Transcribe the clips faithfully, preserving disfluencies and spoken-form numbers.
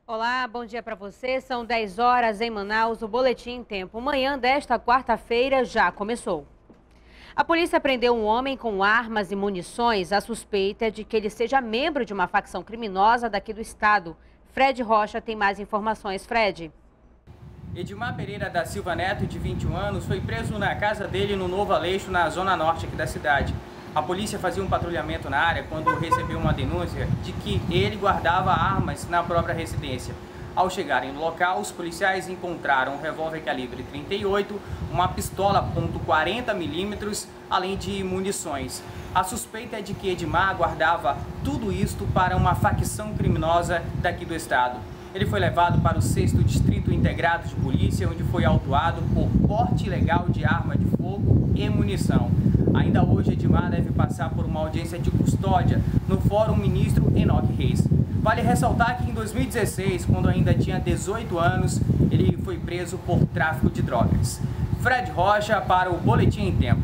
Olá, bom dia para você. São dez horas em Manaus. O Boletim em Tempo. Manhã desta quarta-feira já começou. A polícia prendeu um homem com armas e munições. A suspeita é de que ele seja membro de uma facção criminosa daqui do estado. Fred Rocha tem mais informações. Fred. Edmar Pereira da Silva Neto, de vinte e um anos, foi preso na casa dele no Novo Aleixo, na zona norte aqui da cidade. A polícia fazia um patrulhamento na área quando recebeu uma denúncia de que ele guardava armas na própria residência. Ao chegarem no local, os policiais encontraram um revólver calibre trinta e oito, uma pistola ponto quarenta milímetros, além de munições. A suspeita é de que Edmar guardava tudo isto para uma facção criminosa daqui do estado. Ele foi levado para o sexto Distrito Integrado de Polícia, onde foi autuado por porte ilegal de arma de fogo e munição. Ainda hoje, Edmar deve passar por uma audiência de custódia no Fórum Ministro Enoque Reis. Vale ressaltar que em dois mil e dezesseis, quando ainda tinha dezoito anos, ele foi preso por tráfico de drogas. Fred Rocha para o Boletim em Tempo.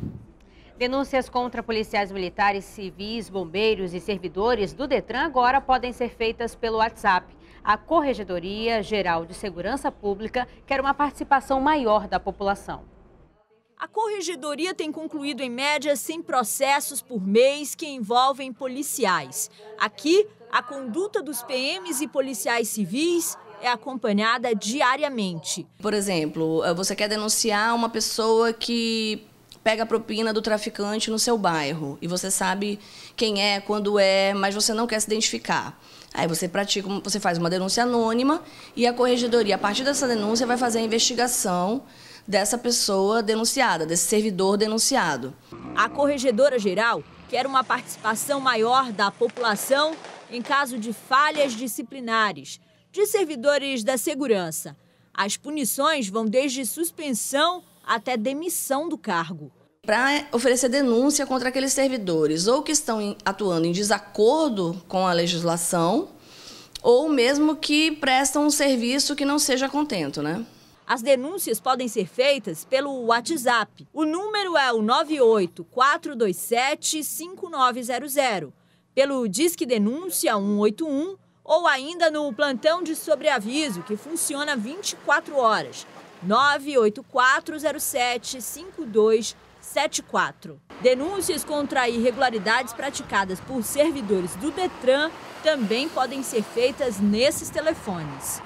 Denúncias contra policiais militares, civis, bombeiros e servidores do Detran agora podem ser feitas pelo WhatsApp. A Corregedoria Geral de Segurança Pública quer uma participação maior da população. A Corregedoria tem concluído em média cem processos por mês que envolvem policiais. Aqui, a conduta dos P Ms e policiais civis é acompanhada diariamente. Por exemplo, você quer denunciar uma pessoa que pega a propina do traficante no seu bairro e você sabe quem é, quando é, mas você não quer se identificar. Aí você pratica, você faz uma denúncia anônima e a Corregedoria, a partir dessa denúncia, vai fazer a investigação dessa pessoa denunciada, desse servidor denunciado. A Corregedora Geral quer uma participação maior da população em caso de falhas disciplinares de servidores da segurança. As punições vão desde suspensão até demissão do cargo. Para oferecer denúncia contra aqueles servidores ou que estão atuando em desacordo com a legislação ou mesmo que prestam um serviço que não seja a contento, né? As denúncias podem ser feitas pelo WhatsApp. O número é o nove oito quatro dois sete cinco nove zero zero, pelo Disque Denúncia um oito um ou ainda no plantão de sobreaviso, que funciona vinte e quatro horas, nove oito quatro zero sete cinco dois sete quatro. Denúncias contra irregularidades praticadas por servidores do Detran também podem ser feitas nesses telefones.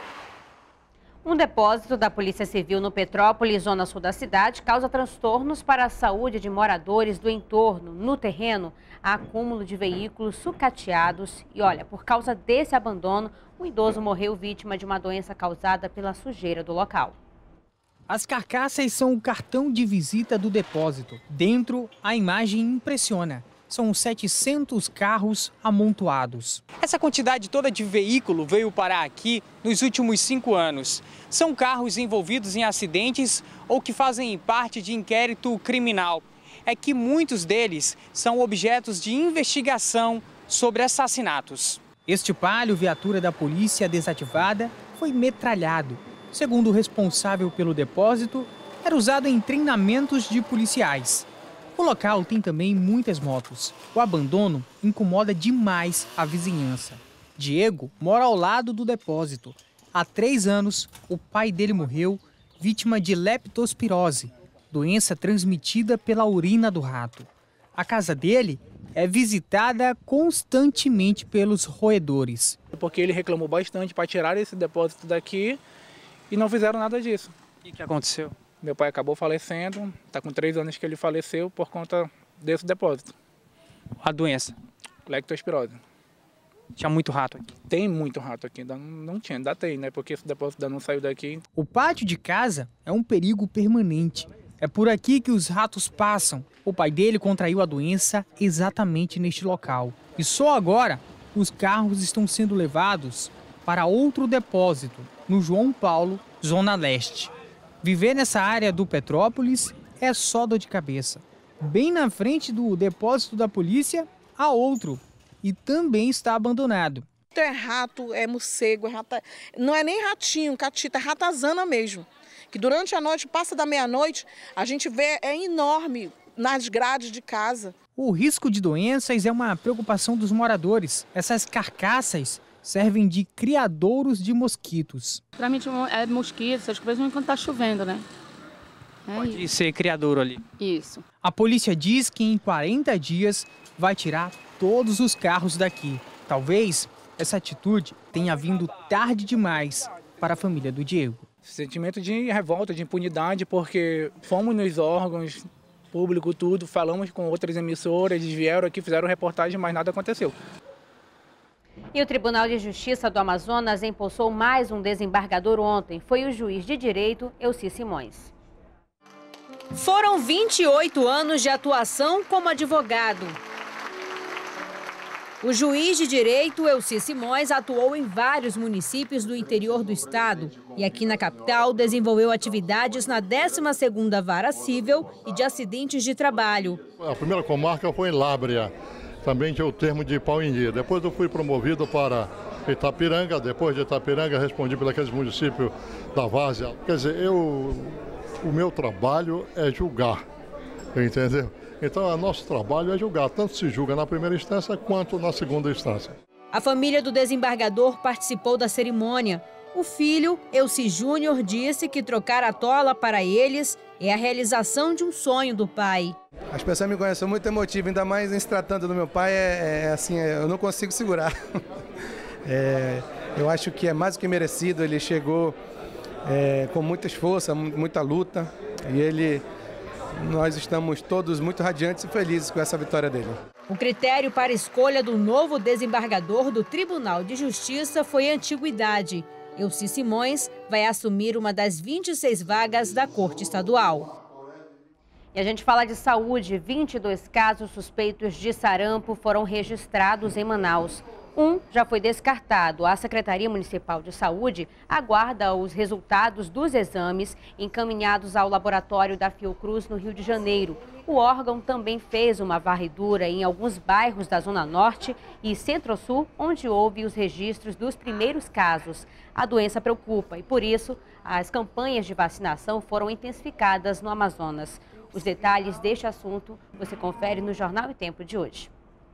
Um depósito da Polícia Civil no Petrópolis, zona sul da cidade, causa transtornos para a saúde de moradores do entorno. No terreno, há acúmulo de veículos sucateados e, olha, por causa desse abandono, um idoso morreu vítima de uma doença causada pela sujeira do local. As carcaças são o cartão de visita do depósito. Dentro, a imagem impressiona. São setecentos carros amontoados. Essa quantidade toda de veículo veio parar aqui nos últimos cinco anos. São carros envolvidos em acidentes ou que fazem parte de inquérito criminal. É que muitos deles são objetos de investigação sobre assassinatos. Este Palio, viatura da polícia desativada, foi metralhado. Segundo o responsável pelo depósito, era usado em treinamentos de policiais. O local tem também muitas motos. O abandono incomoda demais a vizinhança. Diego mora ao lado do depósito. Há três anos, o pai dele morreu vítima de leptospirose, doença transmitida pela urina do rato. A casa dele é visitada constantemente pelos roedores. Porque ele reclamou bastante para tirar esse depósito daqui e não fizeram nada disso. O que, que aconteceu? Meu pai acabou falecendo, está com três anos que ele faleceu por conta desse depósito. A doença? Leptospirose. Tinha muito rato aqui? Tem muito rato aqui, ainda não tinha, ainda tem, né? Porque esse depósito ainda não saiu daqui. O pátio de casa é um perigo permanente. É por aqui que os ratos passam. O pai dele contraiu a doença exatamente neste local. E só agora os carros estão sendo levados para outro depósito, no João Paulo, Zona Leste. Viver nessa área do Petrópolis é só dor de cabeça. Bem na frente do depósito da polícia, há outro. E também está abandonado. É rato, é morcego, é rata... não é nem ratinho, catita, é ratazana mesmo. Que durante a noite, passa da meia-noite, a gente vê, é enorme nas grades de casa. O risco de doenças é uma preocupação dos moradores. Essas carcaças servem de criadouros de mosquitos. Para mim é mosquito, essas coisas, quando está chovendo, né? É Pode isso. ser criadouro ali. Isso. A polícia diz que em quarenta dias vai tirar todos os carros daqui. Talvez essa atitude tenha vindo tarde demais para a família do Diego. Sentimento de revolta, de impunidade, porque fomos nos órgãos públicos, tudo, falamos com outras emissoras, eles vieram aqui, fizeram reportagem, mas nada aconteceu. E o Tribunal de Justiça do Amazonas empossou mais um desembargador ontem. Foi o juiz de direito, Elci Simões. Foram vinte e oito anos de atuação como advogado. O juiz de direito, Elci Simões, atuou em vários municípios do interior do estado e aqui na capital desenvolveu atividades na décima segunda Vara Cível e de Acidentes de Trabalho. A primeira comarca foi em Lábrea, também tinha o termo de Pauini. Depois eu fui promovido para Itapiranga, depois de Itapiranga respondi por aqueles municípios da Várzea. Quer dizer, eu, o meu trabalho é julgar, entendeu? Então, o nosso trabalho é julgar, tanto se julga na primeira instância quanto na segunda instância. A família do desembargador participou da cerimônia. O filho, Elci Júnior, disse que trocar a tola para eles é a realização de um sonho do pai. As pessoas me conhecem, sou muito emotivo, ainda mais em se tratando do meu pai, é, é assim, é, eu não consigo segurar. É, eu acho que é mais do que merecido, ele chegou é, com muita esforço, muita luta e ele... Nós estamos todos muito radiantes e felizes com essa vitória dele. O critério para a escolha do novo desembargador do Tribunal de Justiça foi a antiguidade. Elci Simões vai assumir uma das vinte e seis vagas da Corte Estadual. E a gente fala de saúde. vinte e dois casos suspeitos de sarampo foram registrados em Manaus. Um já foi descartado. A Secretaria Municipal de Saúde aguarda os resultados dos exames encaminhados ao laboratório da Fiocruz no Rio de Janeiro. O órgão também fez uma varredura em alguns bairros da Zona Norte e Centro-Sul, onde houve os registros dos primeiros casos. A doença preocupa e, por isso, as campanhas de vacinação foram intensificadas no Amazonas. Os detalhes deste assunto você confere no Jornal e Tempo de hoje.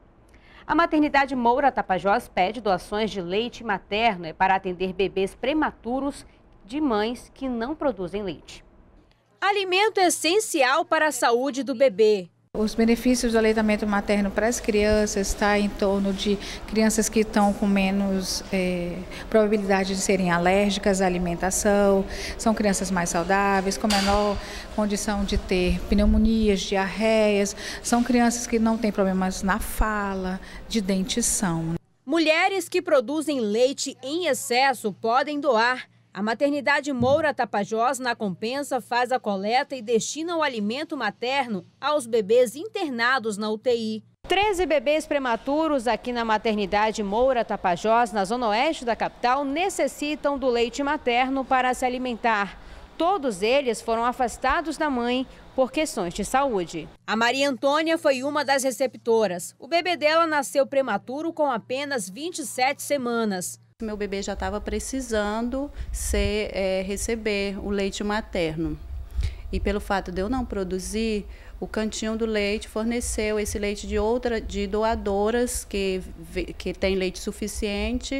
A maternidade Moura Tapajós pede doações de leite materno para atender bebês prematuros de mães que não produzem leite. Alimento essencial para a saúde do bebê. Os benefícios do aleitamento materno para as crianças está em torno de crianças que estão com menos é, probabilidade de serem alérgicas à alimentação, são crianças mais saudáveis, com menor condição de ter pneumonias, diarreias, são crianças que não têm problemas na fala, de dentição. Mulheres que produzem leite em excesso podem doar. A maternidade Moura Tapajós, na Compensa, faz a coleta e destina o alimento materno aos bebês internados na U T I. treze bebês prematuros aqui na maternidade Moura Tapajós, na zona oeste da capital, necessitam do leite materno para se alimentar. Todos eles foram afastados da mãe por questões de saúde. A Maria Antônia foi uma das receptoras. O bebê dela nasceu prematuro com apenas vinte e sete semanas. Meu bebê já estava precisando ser, é, receber o leite materno. E pelo fato de eu não produzir, o Cantinho do Leite forneceu esse leite de outra, de doadoras que, que tem leite suficiente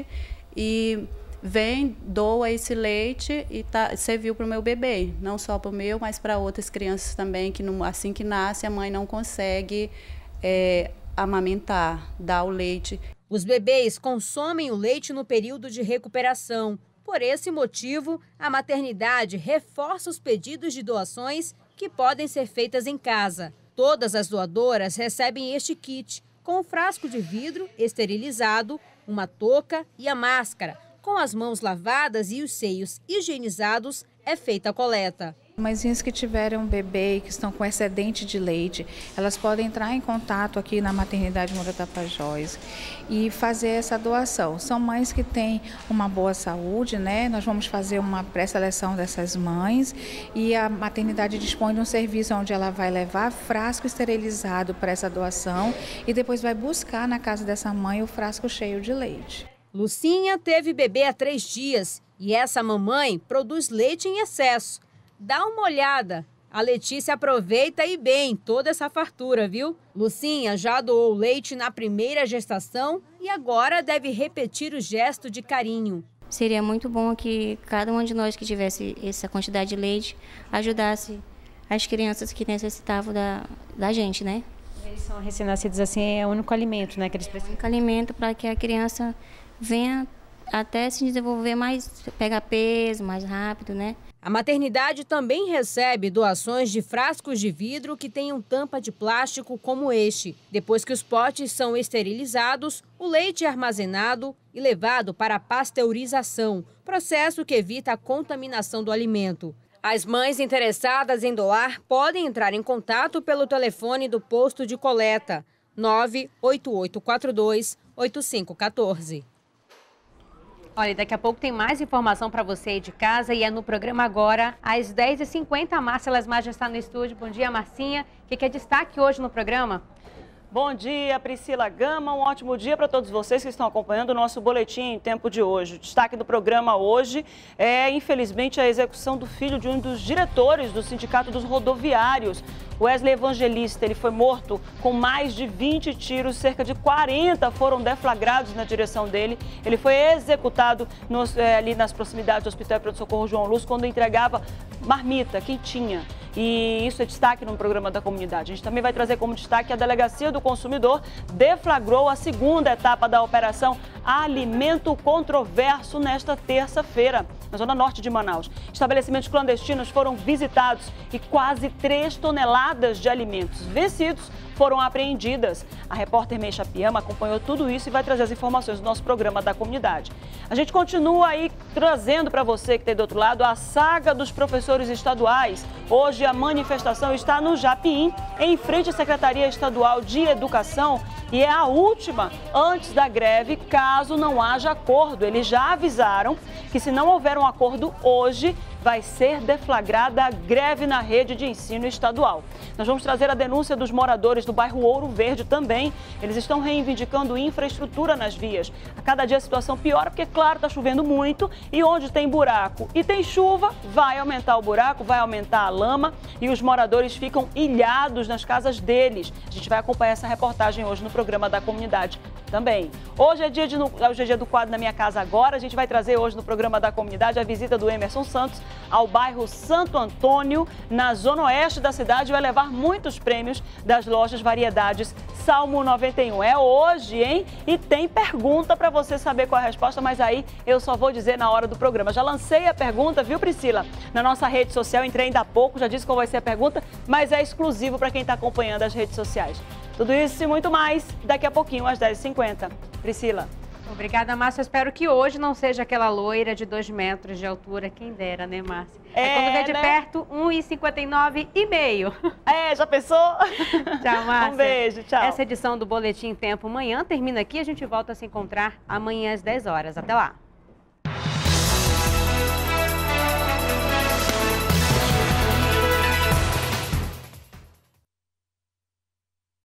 e vem, doa esse leite e tá, serviu para o meu bebê. Não só para o meu, mas para outras crianças também, que não, assim que nasce a mãe não consegue é, amamentar, dar o leite. Os bebês consomem o leite no período de recuperação. Por esse motivo, a maternidade reforça os pedidos de doações que podem ser feitas em casa. Todas as doadoras recebem este kit, com um frasco de vidro esterilizado, uma touca e a máscara. Com as mãos lavadas e os seios higienizados, é feita a coleta. Mãezinhas que tiveram um bebê e que estão com excedente de leite, elas podem entrar em contato aqui na maternidade Moura Tapajós e fazer essa doação. São mães que têm uma boa saúde, né? Nós vamos fazer uma pré-seleção dessas mães e a maternidade dispõe de um serviço onde ela vai levar frasco esterilizado para essa doação e depois vai buscar na casa dessa mãe o frasco cheio de leite. Lucinha teve bebê há três dias e essa mamãe produz leite em excesso. Dá uma olhada A Letícia aproveita e bem toda essa fartura, viu? Lucinha já doou leite na primeira gestação e agora deve repetir o gesto de carinho. Seria muito bom que cada um de nós que tivesse essa quantidade de leite ajudasse as crianças que necessitavam da, da gente, né? Eles são recém-nascidos assim, é o único alimento, né, que eles precisam? É o único alimento para que a criança venha até se desenvolver mais, pegar peso mais rápido, né? A maternidade também recebe doações de frascos de vidro que tenham tampa de plástico como este. Depois que os potes são esterilizados, o leite é armazenado e levado para a pasteurização, processo que evita a contaminação do alimento. As mães interessadas em doar podem entrar em contato pelo telefone do posto de coleta nove oito oito quatro dois oito cinco um quatro. Olha, daqui a pouco tem mais informação para você aí de casa e é no programa agora, às dez e cinquenta. A Márcia Lesmar já está no estúdio. Bom dia, Marcinha. O que é destaque hoje no programa? Bom dia, Priscila Gama. Um ótimo dia para todos vocês que estão acompanhando o nosso boletim em tempo de hoje. O destaque do programa hoje é, infelizmente, a execução do filho de um dos diretores do Sindicato dos Rodoviários. Wesley Evangelista, ele foi morto com mais de vinte tiros, cerca de quarenta foram deflagrados na direção dele. Ele foi executado nos, é, ali nas proximidades do Hospital Pronto Socorro João Luz, quando entregava marmita, quentinha. E isso é destaque no programa da comunidade. A gente também vai trazer como destaque a Delegacia do Consumidor deflagrou a segunda etapa da operação Alimento Controverso nesta terça-feira, na zona norte de Manaus. Estabelecimentos clandestinos foram visitados e quase três toneladas de alimentos vencidos foram apreendidas. A repórter Meixa Piama acompanhou tudo isso e vai trazer as informações do nosso programa da comunidade. A gente continua aí trazendo para você que está aí do outro lado a saga dos professores estaduais. Hoje a manifestação está no Japim, em frente à Secretaria Estadual de Educação, e é a última antes da greve, caso não haja acordo. Eles já avisaram que se não houver um acordo hoje, vai ser deflagrada a greve na rede de ensino estadual. Nós vamos trazer a denúncia dos moradores do bairro Ouro Verde também. Eles estão reivindicando infraestrutura nas vias. A cada dia a situação piora, porque, claro, está chovendo muito e onde tem buraco e tem chuva, vai aumentar o buraco, vai aumentar a lama e os moradores ficam ilhados nas casas deles. A gente vai acompanhar essa reportagem hoje no programa da comunidade também. Hoje é dia, de, hoje é dia do quadro Na Minha Casa Agora. A gente vai trazer hoje no programa da comunidade a visita do Emerson Santos ao bairro Santo Antônio, na zona oeste da cidade, vai levar muitos prêmios das lojas Variedades Salmo noventa e um. É hoje, hein? E tem pergunta para você saber qual é a resposta, mas aí eu só vou dizer na hora do programa. Já lancei a pergunta, viu, Priscila? Na nossa rede social, entrei ainda há pouco, já disse qual vai ser a pergunta, mas é exclusivo para quem está acompanhando as redes sociais. Tudo isso e muito mais daqui a pouquinho, às dez e cinquenta. Priscila. Obrigada, Márcia. Eu espero que hoje não seja aquela loira de dois metros de altura. Quem dera, né, Márcia? É, é quando vê de né? perto, um e cinquenta e nove e meio. É, já pensou? Tchau, Márcia. Um beijo, tchau. Essa edição do Boletim Tempo Manhã termina aqui. A gente volta a se encontrar amanhã às dez horas. Até lá.